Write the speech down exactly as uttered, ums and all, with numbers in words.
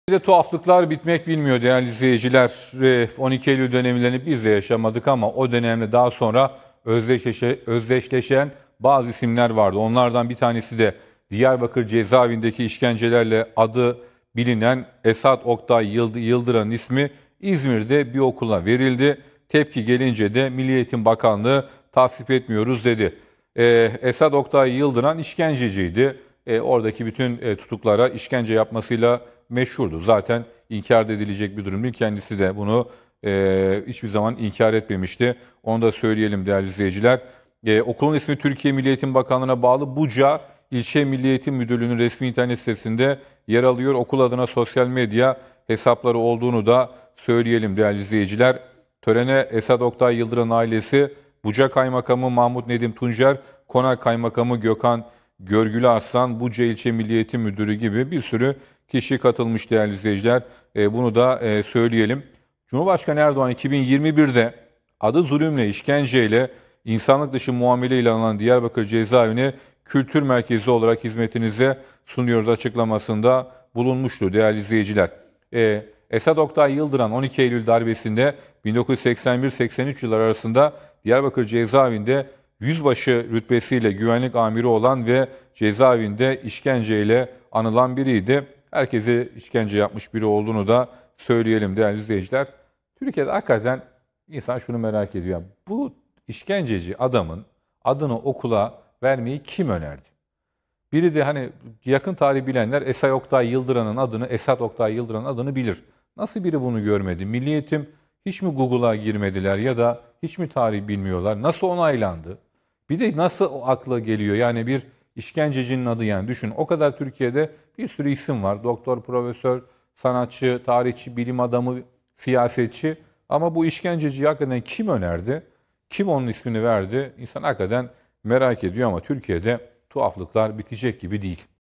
Bir de tuhaflıklar bitmek bilmiyor değerli izleyiciler. Ve on iki Eylül dönemlerini biz de yaşamadık ama o dönemde daha sonra özdeşleşe, özdeşleşen bazı isimler vardı. Onlardan bir tanesi de Diyarbakır cezaevindeki işkencelerle adı bilinen Esat Oktay Yıldıran'ın ismi İzmir'de bir okula verildi. Tepki gelince de Milli Eğitim Bakanlığı tasvip etmiyoruz dedi. Ee, Esat Oktay Yıldıran işkenceciydi. Ee, oradaki bütün e, tutuklara işkence yapmasıyla meşhurdu. Zaten inkar edilecek bir durum değil. Kendisi de bunu e, hiçbir zaman inkar etmemişti. Onu da söyleyelim değerli izleyiciler. E, okulun ismi Türkiye Milli Eğitim Bakanlığı'na bağlı Buca İlçe Milli Eğitim Müdürlüğü'nün resmi internet sitesinde yer alıyor. Okul adına sosyal medya hesapları olduğunu da söyleyelim değerli izleyiciler. Törene Esat Oktay Yıldıran ailesi, Buca Kaymakamı Mahmut Nedim Tuncer, Konak Kaymakamı Gökhan Görgülü Arslan, Buca İlçe Milli Eğitim Müdürü gibi bir sürü kişi katılmış değerli izleyiciler. E, bunu da e, söyleyelim. Cumhurbaşkanı Erdoğan iki bin yirmi birde adı zulümle, işkenceyle, insanlık dışı muameleyle alınan Diyarbakır cezaevini kültür merkezi olarak hizmetinize sunuyoruz açıklamasında bulunmuştu değerli izleyiciler. E, Esat Oktay Yıldıran on iki Eylül darbesinde bin dokuz yüz seksen bir seksen üç yılları arasında Diyarbakır cezaevinde yüzbaşı rütbesiyle güvenlik amiri olan ve cezaevinde işkenceyle anılan biriydi. Herkese işkence yapmış biri olduğunu da söyleyelim değerli izleyiciler. Türkiye'de hakikaten insan şunu merak ediyor. Bu işkenceci adamın adını okula vermeyi kim önerdi? Biri de hani yakın tarih bilenler Esat Oktay Yıldıran'ın adını, Esat Oktay Yıldıran'ın adını bilir. Nasıl biri bunu görmedi? Milli Eğitim hiç mi Google'a girmediler ya da hiç mi tarih bilmiyorlar? Nasıl onaylandı? Bir de nasıl o akla geliyor? Yani bir işkencecinin adı, yani düşün. O kadar Türkiye'de bir sürü isim var. Doktor, profesör, sanatçı, tarihçi, bilim adamı, siyasetçi. Ama bu işkenceciyi hakikaten kim önerdi? Kim onun ismini verdi? İnsan hakikaten merak ediyor ama Türkiye'de tuhaflıklar bitecek gibi değil.